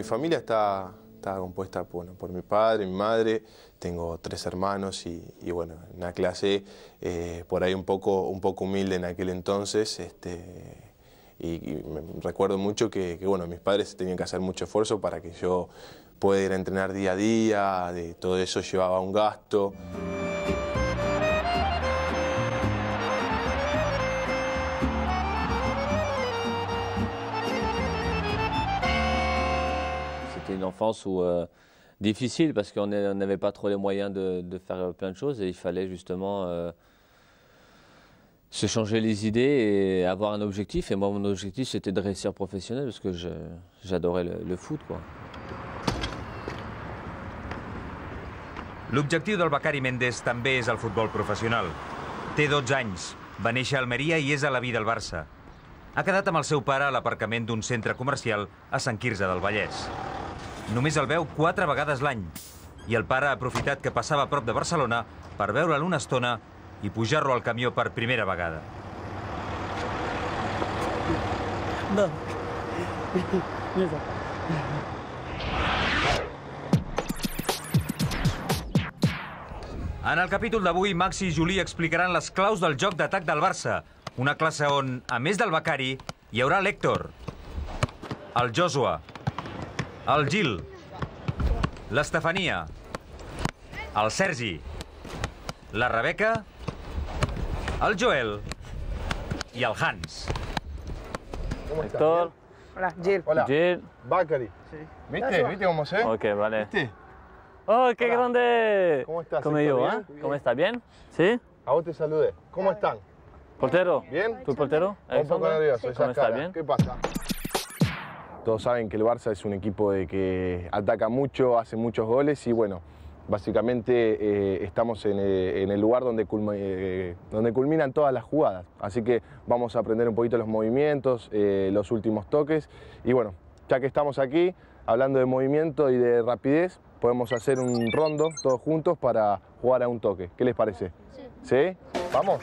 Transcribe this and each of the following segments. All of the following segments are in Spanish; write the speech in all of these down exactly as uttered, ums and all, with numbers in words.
familia está, está compuesta bueno, por mi padre, mi madre, tengo tres hermanos y, y bueno, una clase eh, por ahí un poco, un poco humilde en aquel entonces. Este, y, y me recuerdo mucho que, que bueno, mis padres tenían que hacer mucho esfuerzo para que yo pueda ir a entrenar día a día, de todo eso llevaba un gasto. C'était une enfance où, euh, difficile parce qu'on n'avait pas trop les moyens de, de faire plein de choses et il fallait justement euh, se changer les idées et avoir un objectif. Et moi, mon objectif, c'était de réussir professionnel parce que j'adorais le, le foot, quoi. L'objectiu del Becari Méndez també és el futbol professional. Té dotze anys, va néixer a Almeria i és a la vida del Barça. Ha quedat amb el seu pare a l'aparcament d'un centre comercial a Sant Quirze del Vallès. Només el veu quatre vegades l'any i el pare ha aprofitat que passava a prop de Barcelona per veure'l una estona i pujar-lo al camió per primera vegada. No. En el capítol d'avui, Maxi i Juli explicaran les claus del joc d'atac del Barça, una classe on, a més del Becari, hi haurà l'Héctor, el Joshua, el Gil, l'Estefania, el Sergi, la Rebeca, el Joel i el Hans. Héctor. Hola, Gil. Hola. Gil. Becari. Sí. ¿Viste? ¿Viste cómo se ve? Ok, vale. ¿Viste? ¡Oh, qué Hola. grande! ¿Cómo estás? Como Héctor? yo, ¿Bien? ¿eh? Bien. ¿Cómo está? ¿Bien? ¿Sí? A vos te saludé. ¿Cómo están? ¿Portero? ¿Bien? ¿Tu portero? Un poco nervioso, esa ¿Cómo está? cara. ¿Bien? ¿Qué pasa? Todos saben que el Barça es un equipo de que ataca mucho, hace muchos goles y bueno, básicamente eh, estamos en, eh, en el lugar donde, culma, eh, donde culminan todas las jugadas. Así que vamos a aprender un poquito los movimientos, eh, los últimos toques y bueno, ya que estamos aquí, hablando de movimiento y de rapidez, podemos hacer un rondo todos juntos para jugar a un toque. ¿Qué les parece? Sí. ¿Sí? ¿Vamos?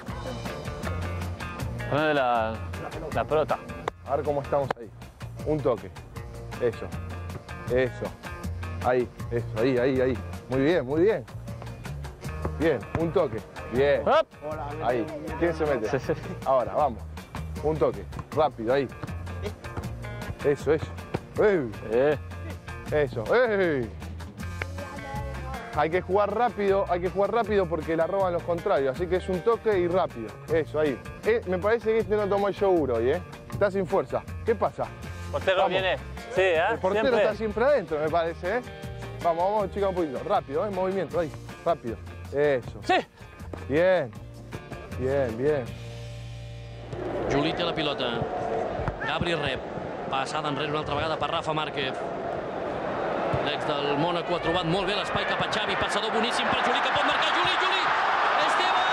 Ponle la, la pelota. A ver cómo estamos ahí. Un toque. Eso. Eso. Ahí. Eso. Ahí, ahí, ahí. Muy bien, muy bien. Bien. Un toque. Bien. ¡Hop! Ahí. ¿Quién se mete? Sí, sí. Ahora, vamos. Un toque. Rápido, ahí. Eso, eso. ¡Ey! Eh. Eso. ¡Ey! Hay que jugar rápido, hay que jugar rápido porque la roban los contrarios. Así que es un toque y rápido. Eso, ahí. Eh, me parece que este no tomó el yogur hoy, ¿eh? Está sin fuerza. ¿Qué pasa? Portero Vamos. viene. Sí, ¿eh? El portero Siempre. está siempre adentro, me parece, ¿eh? Vamos, vamos, chica, un poquito. Rápido, ¿eh? Movimiento, ahí. Rápido. Eso. Sí. Bien. Bien, bien. Juli té la pilota. Gabri rep. Passada enrere una altra vegada per Rafa Márquez. L'ex del Mónaco ha trobat molt bé l'espai cap a Xavi. Passador boníssim per Juli, que pot marcar Juli. Juli! Esteban!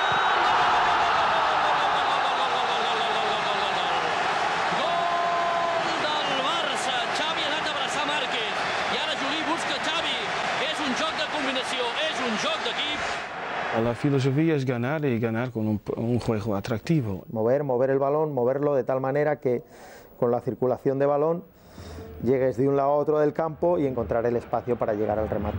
Gol del Barça. Xavi ha anat a abraçar Márquez. I ara Juli busca Xavi. És un joc de combinació, és un joc d'equip. La filosofía es ganar y ganar con un, un juego atractivo. Mover, mover el balón, moverlo de tal manera que con la circulación de balón llegues de un lado a otro del campo y encontrar el espacio para llegar al remate.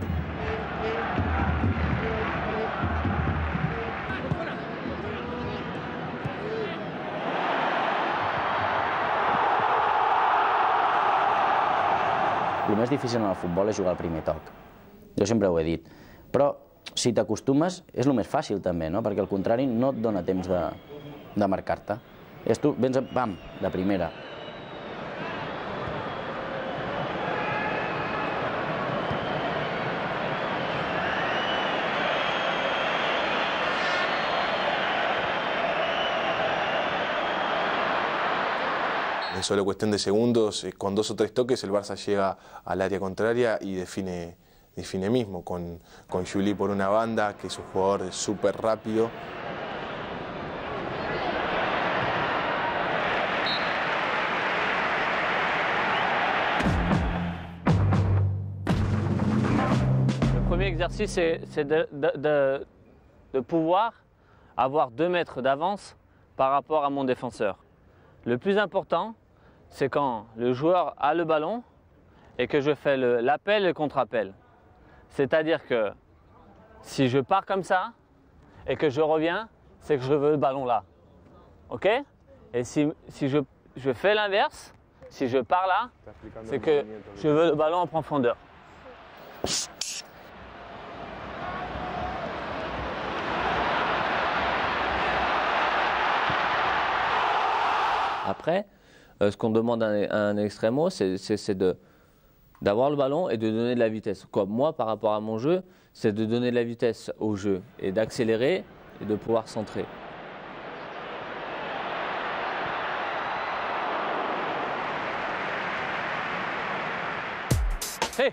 El més difícil en el futbol és jugar al primer toc. Jo sempre ho he dit. Però si t'acostumes és el més fàcil també, no? Perquè al contrari no et dona temps de, de marcar-te. És tu, vens, pam, de primera. En solo cuestión de segundos, con dos o tres toques, el Barça llega al área contraria y define, define mismo, con, con Juli por una banda, que es un jugador súper rápido. Le premier exercice, c'est de, de, de, de pouvoir avoir deux mètres d'avance par rapport à mon défenseur. Le plus important, c'est quand le joueur a le ballon, et que je fais l'appel et le contre-appel. C'est-à-dire que si je pars comme ça et que je reviens, c'est que je veux le ballon là. Ok? Et si, si je, je fais l'inverse, si je pars là, c'est que je veux le ballon en profondeur. Après, euh, ce qu'on demande à un, à un extrêmo, c'est d'avoir le ballon et de donner de la vitesse. Comme moi, par rapport à mon jeu, c'est de donner de la vitesse au jeu et d'accélérer et de pouvoir centrer. Hey.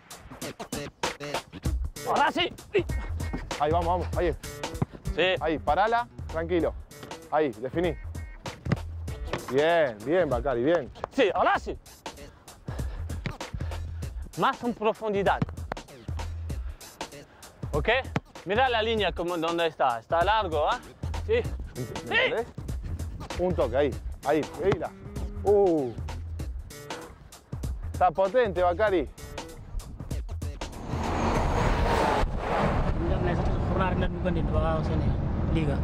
Ahora sí. Ahí, vamos, vamos, ahí. Sí. Ahí, parala, tranquilo. Ahí, definí. Bien, bien, Bakary, bien. Sí, ahora sí. Más en profundidad. ¿Ok? Mira la línea como donde está. Está largo, ¿ah? ¿eh? Sí. Sí. Un toque, ahí. Ahí, mira. Uh. Está potente, Bakary. Liga.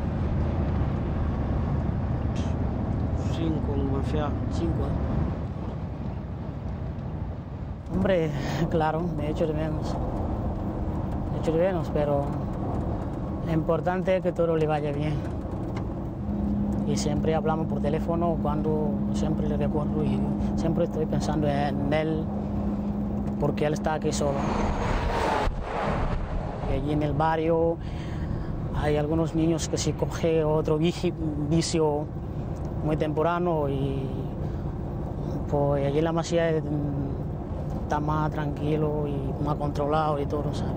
Cinco, mafia. Cinco. Hombre, claro, me echo de menos. Me echo de menos, pero lo importante es que todo le vaya bien. Y siempre hablamos por teléfono cuando siempre le recuerdo y siempre estoy pensando en él porque él está aquí solo. Y allí en el barrio hay algunos niños que se coge otro vicio muy temprano y pues allí en la Masía está más tranquilo y más controlado y todo, ¿sabes?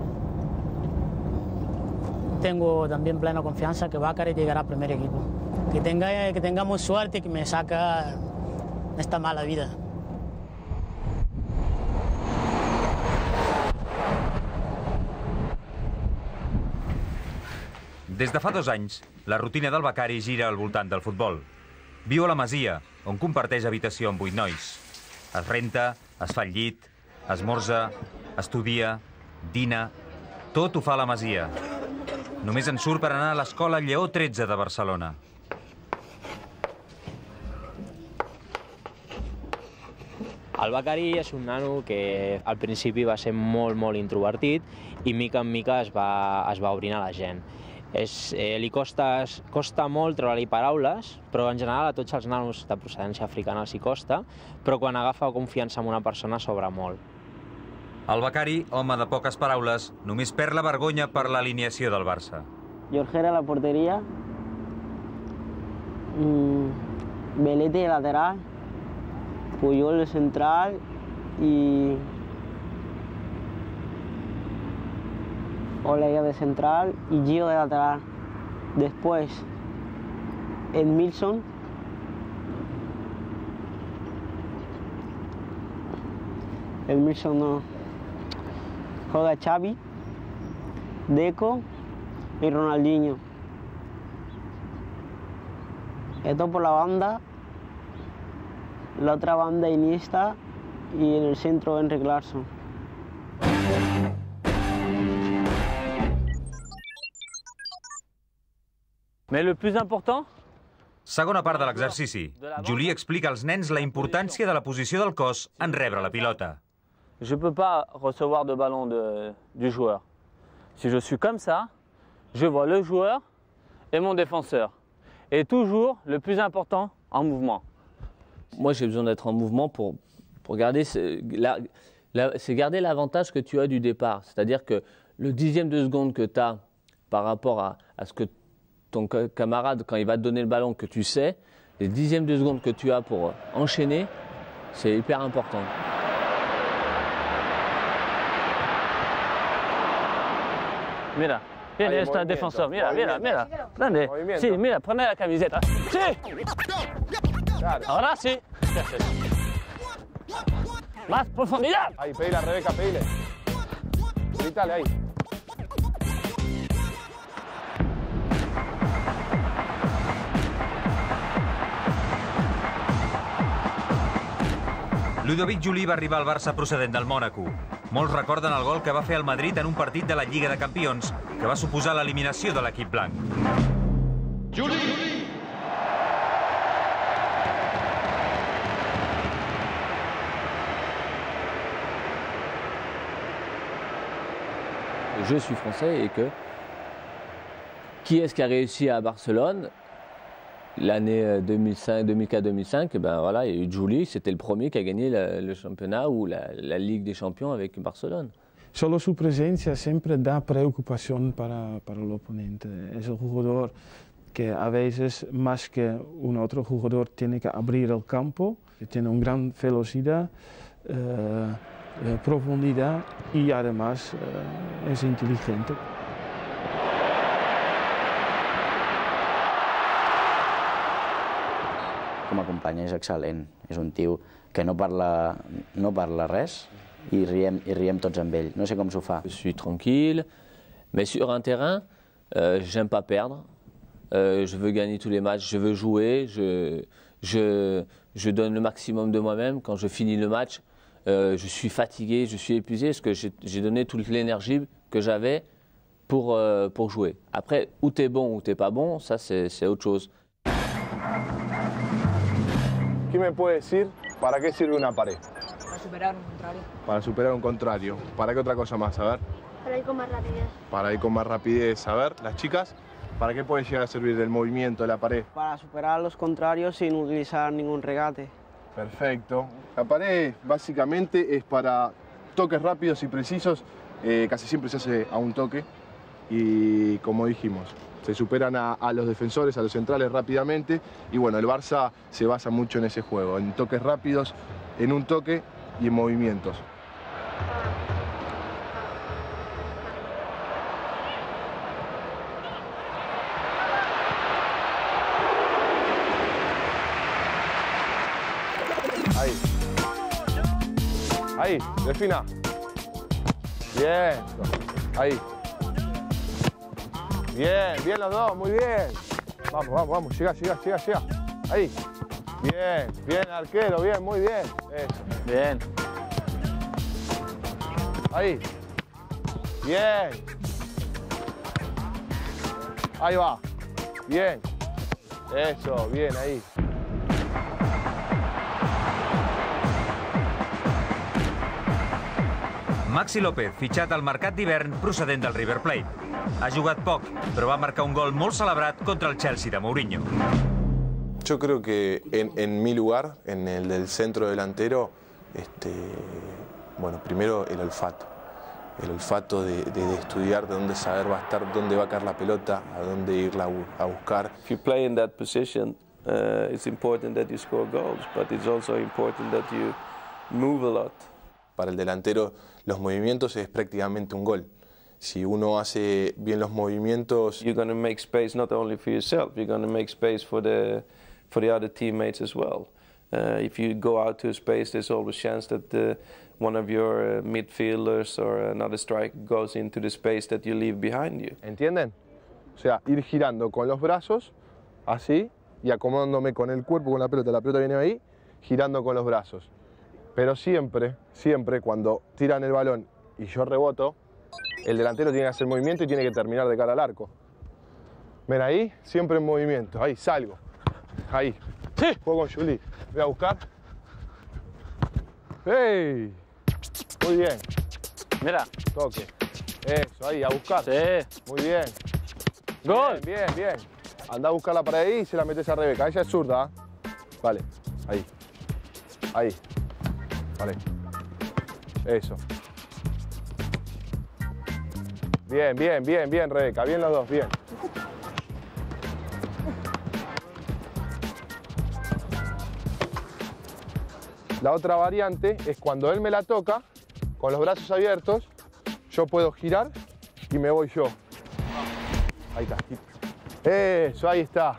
Tengo también plena confianza que Bakary llegará al primer equipo. Que, tenga, que tengamos suerte que me saca esta mala vida. Des de fa dos anys, la rutina del Bakary gira al voltant del futbol. Viu a la Masia, on comparteix habitació amb vuit nois. Es renta, es fa el llit, esmorza, estudia, dina... Tot ho fa a la Masia. Només en surt per anar a l'escola Lleó tretze de Barcelona. El Bakary és un nano que al principi va ser molt, molt introvertit i mica en mica es va, es va obrint a la gent. És, eh, li costa, costa molt treure-li paraules, però en general a tots els nanos de procedència africana els hi costa, però quan agafa confiança en una persona s'obre molt. El Bakary, home de poques paraules, només perd la vergonya per l'alineació del Barça. Jorgera a la porteria, mm, Belete de lateral, Puyol de central y Oleguer de central y Gio de lateral. Después, Edmilson, Edmilson no, juega Xavi, Deco y Ronaldinho. Esto por la banda, la otra banda Iniesta y en el centro Henrik Larsson. Mais le plus important? Segona part de l'exercici. Juli explica als nens la importància de la posició del cos en rebre la pilota. Je ne peux pas recevoir de ballon de, du joueur. Si je suis comme ça, je vois le joueur et mon défenseur. Et toujours, le plus important, en mouvement. Moi, j'ai besoin d'être en mouvement pour, pour garder, c'est garder l'avantage que tu as du départ. C'est-à-dire que le dixième de seconde que tu as par rapport à, à ce que ton camarade, quand il va te donner le ballon, que tu sais, les dixièmes de seconde que tu as pour enchaîner, c'est hyper important. Mira, viene este defensor, mira, mira, mira, grande. Sí, mira, pone la camiseta. Sí. Ahora sí. Más profundidad. Ahí, pedile a Rebeca, pedile. Gritale ahí. Ludovic Juli va arribar al Barça procedent del Mònaco. Molts recorden el gol que va fer al Madrid en un partit de la Lliga de Campions, que va suposar l'eliminació de l'equip blanc. Juli! Je suis français et que qui est-ce qui a réussi à Barcelone l'année deux mille cinq, deux mille quatre, deux mille cinq? Ben voilà, il y a eu Juli, c'était le premier qui a gagné la, le championnat ou la, la Ligue des Champions avec Barcelone. Solo su presencia siempre da preocupación para, para el oponente. Es el jugador que a veces más que un otro jugador tiene que abrir el campo, que tiene una gran velocidad, eh, eh, profundidad y además eh, es inteligente. Com a company és excel·lent, és un tio que no parla, no parla res i riem, i riem tots amb ell, no sé com s'ho fa. Je suis tranquille, mais sur un terrain, euh, j'aime pas perdre, euh, je veux gagner tous les matchs, je veux jouer, je, je, je donne le maximum de moi-même. Quand je finis le match, euh, je suis fatigué, je suis épuisé parce que j'ai donné toute l'énergie que j'avais pour, euh, pour jouer. Après, où t'es bon ou t'es pas bon, ça c'est autre chose. ¿Quién me puede decir para qué sirve una pared? Para superar un contrario. Para superar un contrario. ¿Para qué otra cosa más? A ver. Para ir con más rapidez. Para ir con más rapidez. A ver, las chicas, ¿para qué puede llegar a servir el movimiento de la pared? Para superar a los contrarios sin utilizar ningún regate. Perfecto. La pared básicamente es para toques rápidos y precisos. Eh, casi siempre se hace a un toque. Y como dijimos, se superan a, a los defensores, a los centrales rápidamente. Y bueno, el Barça se basa mucho en ese juego, en toques rápidos, en un toque y en movimientos. Ahí. Ahí, Delfina. Bien. Ahí. Bien, bien los dos, muy bien. Vamos, vamos, vamos, llega, llega, llega, llega. Ahí. Bien, bien arquero, bien, muy bien. Eso. Bien. Ahí. Bien. Ahí va. Bien. Eso, bien, ahí. Maxi López, fitxat al mercat d'hivern procedent del River Plate. Ha jugat poc, però va marcar un gol molt celebrat contra el Chelsea de Mourinho. Yo creo que en, en mi lugar, en el del centro delantero, este, bueno, primero el olfato. El olfato de, de, de estudiar de dónde saber va a estar, dónde va a caer la pelota, a dónde irla a buscar. If you play in that position, uh, it's important that you score goals, but it's also important that you move a lot. Para el delantero, los movimientos es prácticamente un gol. Si uno hace bien los movimientos, you're going to make space not only for yourself, you're going to make space for the for the other teammates as well. Uh, if you go out to a space, there's always a chance that the, one of your uh, midfielders or another striker goes into the space that you leave behind you. ¿Entienden? O sea, ir girando con los brazos, así, y acomodándome con el cuerpo, con la pelota. La pelota viene ahí, girando con los brazos. Pero siempre, siempre, cuando tiran el balón y yo reboto, el delantero tiene que hacer movimiento y tiene que terminar de cara al arco. Ven ahí, siempre en movimiento. Ahí, salgo. Ahí. Sí. Juego con Juli. Voy a buscar. ¡Hey! Muy bien. Mira. Toque. Eso, ahí, a buscar. Sí. Muy bien. Gol. Bien, bien, bien. Anda a buscarla para ahí y se la metes a Rebeca. Ella es zurda. Vale. Ahí. Ahí. Vale. Eso. Bien, bien, bien, bien, Rebeca. Bien los dos, bien. La otra variante es cuando él me la toca, con los brazos abiertos, yo puedo girar y me voy yo. Ahí está. Eso, ahí está.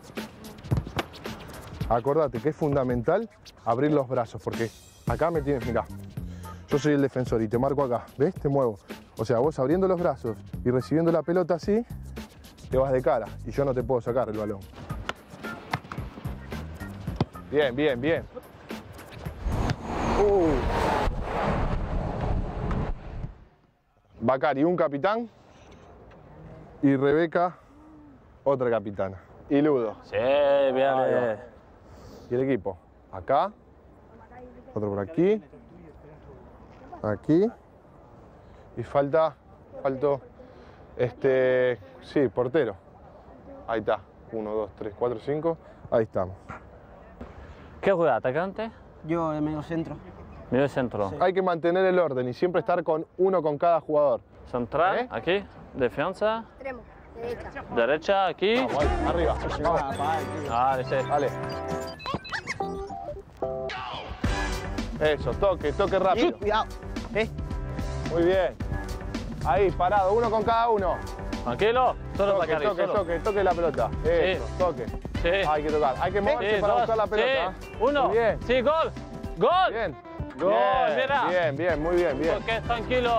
Acordate que es fundamental abrir los brazos, porque acá me tienes, mirá. Yo soy el defensor y te marco acá, ¿ves? Te muevo. O sea, vos abriendo los brazos y recibiendo la pelota así, te vas de cara y yo no te puedo sacar el balón. Bien, bien, bien. Uh. Bacari, un capitán. Y Rebeca, otra capitana. Y Ludo. Sí, bien, bien. Y el equipo. Acá. Otro por aquí. Aquí. Y falta, faltó, este, sí, portero. Ahí está. Uno, dos, tres, cuatro, cinco. Ahí estamos. ¿Qué juega? ¿Atacante? Yo de medio centro. Medio centro. Sí. Hay que mantener el orden y siempre estar con uno con cada jugador. Central, ¿Eh? aquí. Defensa. Extremo. Derecha. Derecha, aquí. Vamos, arriba. Vamos. Vale, sí. Dale. Eso, toque, toque rápido. Cuidado. ¿Eh? Muy bien. Ahí, parado, uno con cada uno. Tranquilo. Solo Toque, Bacari, toque, solo. toque, toque la pelota. Eso, Sí. toque. Sí. Hay que tocar. Hay que moverse Sí, para dos, buscar la pelota. sí. Uno. Muy bien. Sí, gol. Gol. Bien. Gol, bien, mira. Bien, bien, muy bien, bien. Toque, tranquilo.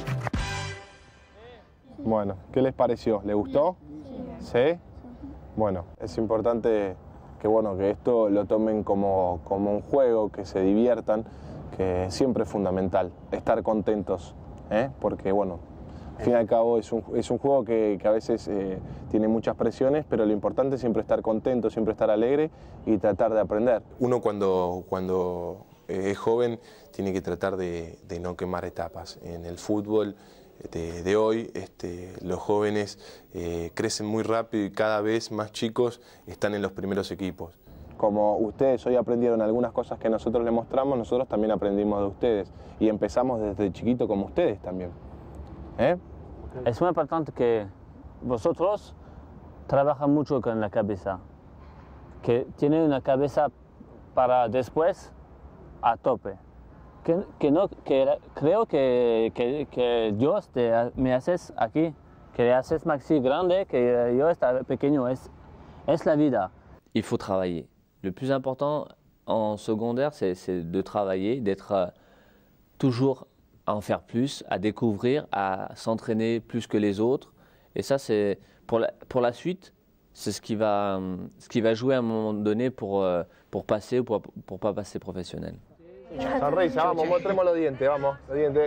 Bueno, ¿qué les pareció? ¿Les gustó? ¿Sí? Bueno, es importante que, bueno, que esto lo tomen como, como un juego, que se diviertan, que siempre es fundamental estar contentos, ¿eh? Porque, bueno, al fin y al cabo es un, es un juego que, que a veces eh, tiene muchas presiones, pero lo importante es siempre estar contento, siempre estar alegre y tratar de aprender. Uno cuando, cuando es joven tiene que tratar de, de no quemar etapas. En el fútbol de, de hoy este, los jóvenes eh, crecen muy rápido y cada vez más chicos están en los primeros equipos. Como ustedes hoy aprendieron algunas cosas que nosotros les mostramos, nosotros también aprendimos de ustedes y empezamos desde chiquito como ustedes también. ¿Eh? Es muy importante que vosotros trabajan mucho con la cabeza, que tienen una cabeza para después a tope. Que, que no, que creo que, que, que Dios te, me haces aquí, que haces Maxi grande, que yo está pequeño, es, es la vida. Il faut travailler. Le plus important en secondaire, c'est de travailler, d'être euh, toujours à en faire plus, à découvrir, à s'entraîner plus que les autres. Et ça, c'est pour la, pour la suite, c'est ce qui va, ce qui va jouer à un moment donné pour, euh, pour passer ou pour, pour pas passer professionnel. Sonrisa, vamos, mostremos los dientes, vamos, los dientes.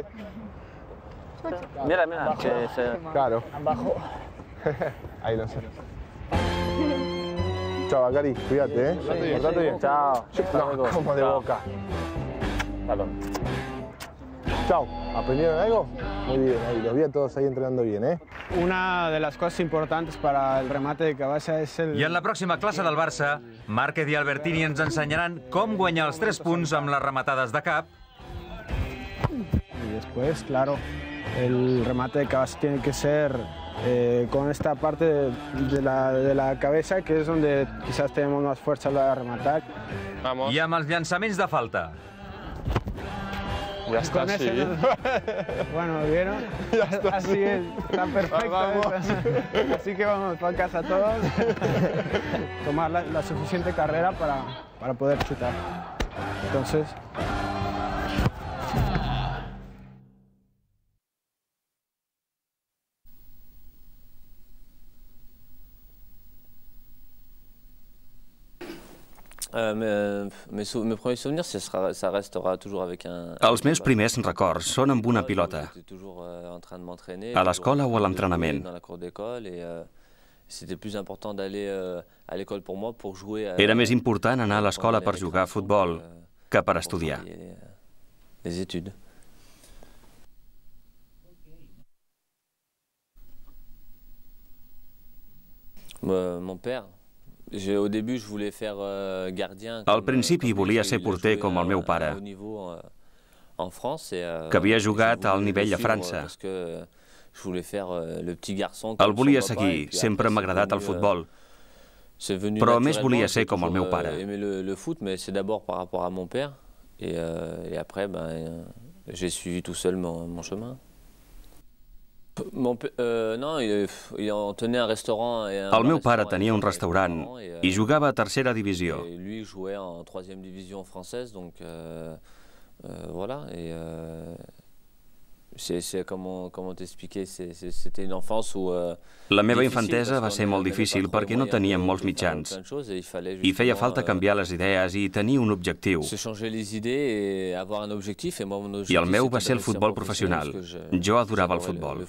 Mira, mira, que se... Claro. Abajo. Ahí lo sé. Chao, Bacari, cuídate, ¿eh? Sí, Portate sí. bien. Chao. No, como de Chao. boca. Perdón. Chao, ¿aprendieron algo? Muy bien, ahí, los vi a todos ahí entrenando bien, ¿eh? Una de las cosas importantes para el remate de cabeza es el... I en la pròxima classe del Barça, Márquez i Albertini ens ensenyaran com guanyar els tres punts amb les rematades de cap. Y después, claro, el remate de cabeza tiene que ser eh, con esta parte de, de, la, de la cabeza, que es donde quizás tenemos más fuerza a la hora de rematar. Vamos. I amb els llançaments de falta. Ya está, Con ese, sí. bueno, ¿vieron? Ya está, Así sí. es, está perfecto. Vamos. Así que vamos para casa todos. Tomar la, la suficiente carrera para, para poder chutar. Entonces... Euh, mes, mes, sou mes premiers souvenirs, ça, sera, ça restera toujours avec un... Els meus primers records són amb una pilota, a l'escola o a l'entrenament. Era més important anar a l'escola per jugar a futbol que per estudiar. Les études. Mon père, au début, je voulais faire gardien. Al principi volia ser porter com el meu pare, que havia jugat al nivell a França. El volia seguir, sempre m'ha agradat el futbol, però més volia ser com el meu pare. Le foot, mais c'est d'abord par rapport à mon père, et, euh, et après, ben, j'ai suivi tout seul mon, mon chemin. Mon, euh, non, il, il en tenait un restaurant. Et un el meu pare tenia un restaurant i jugava a tercera divisió. Lui jouait en troisième division française, donc euh, euh, voilà. Et euh, La meva infantesa va ser molt difícil perquè no teníem molts mitjans i feia falta canviar les idees i tenir un objectiu. I el meu va ser el futbol professional. Jo adorava el futbol.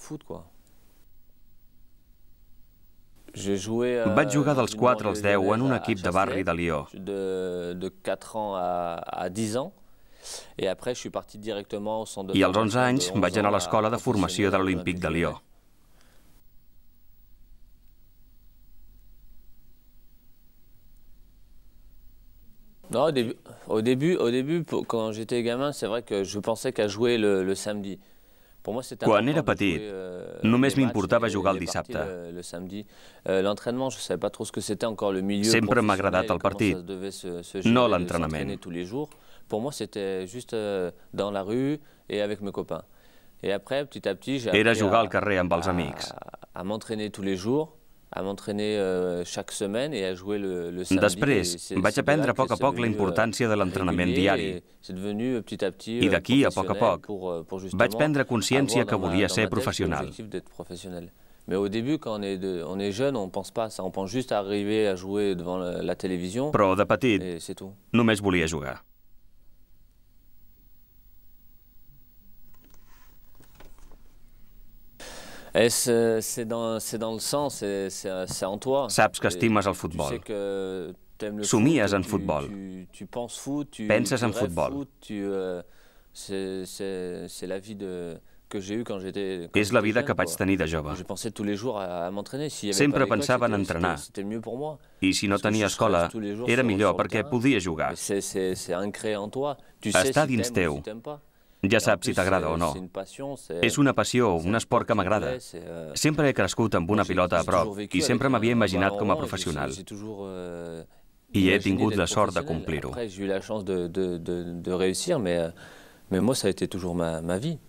Vaig jugar dels quatre als deu en un equip de barri de Lió. I als onze anys vaig anar a l'escola de formació de l'Olímpic de Lió. Non, au début, au début, au début, quand j'étais gamin, c'est vrai que je pensais qu'à jouer le, le samedi. Quan era petit, només m'importava jugar el dissabte. Sempre m'ha agradat el partit, no l'entrenament. Era jugar al carrer amb els amics. Després, vaig aprendre a poc a poc la importància de l'entrenament diari. I d'aquí, a poc a poc, vaig prendre consciència que volia ser professional. Mais au début, quand on est, de, on est jeune, on ne pense pas à ça. On pense juste à arriver à jouer devant la, la télévision. Però de petit, només volia jugar. C'est dans, dans le sang, c'est en toi. Saps que estimes el futbol. Somies en futbol. Penses en futbol. C'est la vie de... És la vida que vaig tenir de jove. Sempre pensava en entrenar. I si no tenia escola, era millor perquè podia jugar. Està dins teu. Ja saps si t'agrada o no. És una passió, un esport que m'agrada. Sempre he crescut amb una pilota a prop i sempre m'havia imaginat com a professional. I he tingut la sort de complir-ho. Mais moi, ça a été toujours ma, ma vie.